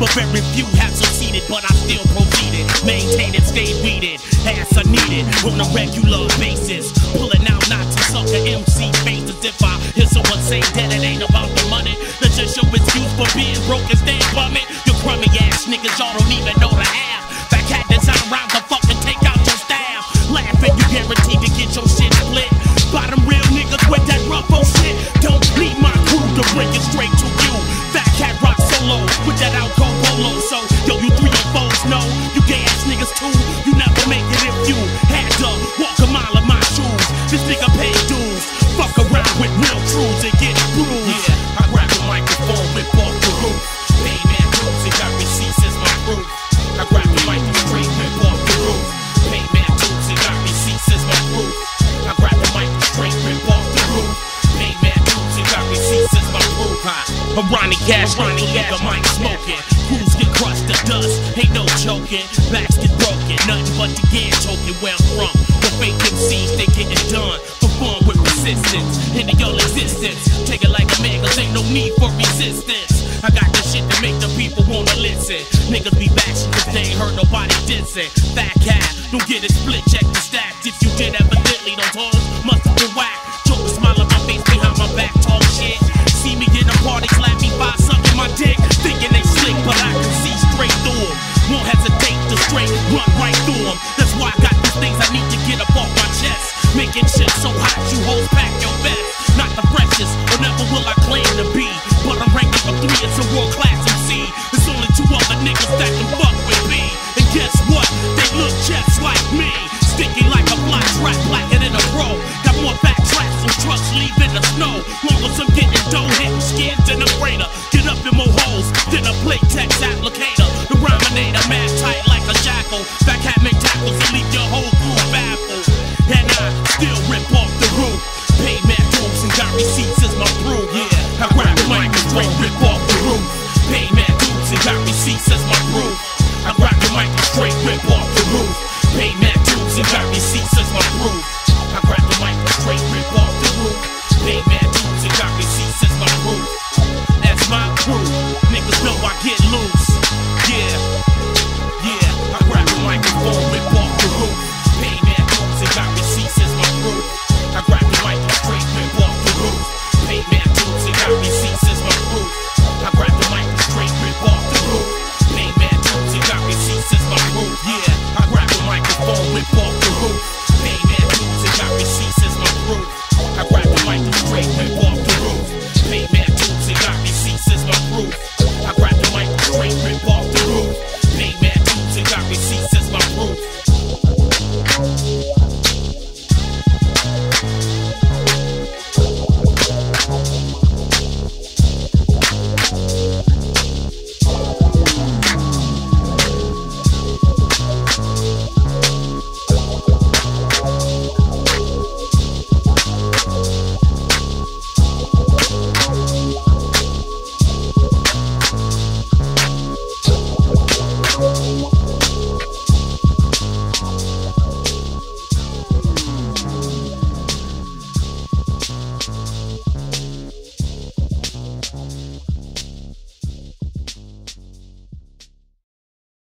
but very few have succeeded. But I still proceeded, maintain it, stay weeded, as I need it on a regular basis. Pulling out not to sucker MC faces. If I hear someone say that it ain't about the money, that's just your excuse for being broke and staying bumming. You crummy ass niggas, y'all don't even know the half. That cat design rhymes to fucking take out your staff. Laughing, you guaranteed to get your shit split by them real niggas with that rough old shit. Don't need my crew to bring it straight to you. That cat rock solo with that outgo polo. So yo, you 3 or 4s know you gay ass niggas too. You never make it if you had to walk a mile in my shoes. This nigga paid dues. Fuck around with real crews and get bruised. Yeah, I grab the microphone, rip off the roof. Pay man dues and got receipts as my proof. I grab the mic and straight rip off the roof. Pay man dues and got receipts as my proof. I grab the mic and straight rip off the roof. Pay man dues and got receipts as my proof. I'm Ronnie Cash, the mic smoking. Crews get crushed to dust, ain't no joking. Backs get broken, nothing but the gear choking. Where I'm from, the fake MCs, they getting done for fun with persistence into your existence. Take it like a man, cause ain't no need for resistance. I got the shit to make the people wanna listen. Niggas be bashing cause they ain't heard nobody dissing. Fat cat, don't get it split, check the stats. If you did evidently, those hoes must have been whack. Joke a smile on my face behind my back, talk shit. See me in a party, slap me by sucking my dick. Thinking they slick, but I can see straight through them. Won't hesitate to straight run right through them. That's why I got these things I need to get up off my chest. Making shit so hot you hoes pack your best. Not the freshest, or never will I claim to be. But I'm ranking for 3, it's a world class MC. There's only 2 other niggas that can fuck with me. And guess what? They look just like me. Sticky like a fly trap, blacker than a pro. Got more back tracks and trucks leaving the snow. Long as I'm getting dough, hitting skins in a freighter. Get up in more holes than a plate text applicator. The Rhyminator, mad tight like a jackal. Back